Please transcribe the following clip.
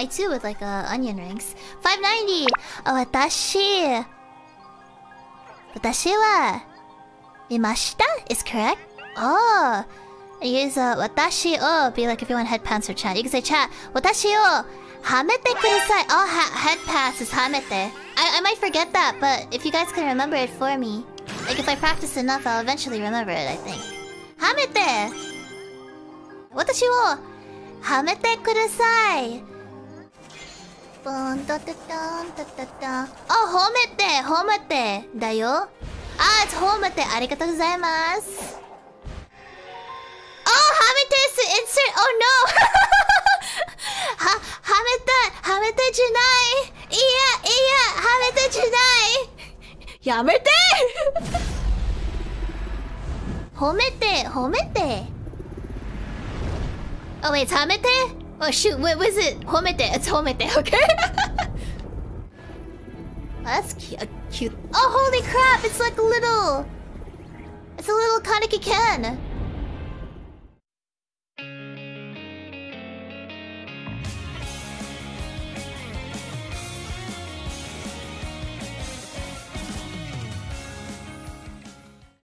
I too with like onion rings. 590! Oh, watashi wa imashita is correct. Oh, use watashi o be like if you want head pants or chat. You can say chat. Watashi o hamete kudasai. Oh, head pass is hamete. I might forget that, but if you guys can remember it for me, like if I practice enough, I'll eventually remember it. I think. Hamete. Watashi o hamete kudasai. Oh, homete da yo. Ah, it's homete. Arigatou gozaimasu. Oh, hamete is to insert. Oh no. Hamete junai. Iya, hamete junai. Yamete. Homete. Oh wait, it's hamete? Oh shoot, what was it? Homete. It's homete, okay? Oh, that's cute. Oh, holy crap! It's like a little... It's a little Kaneki can.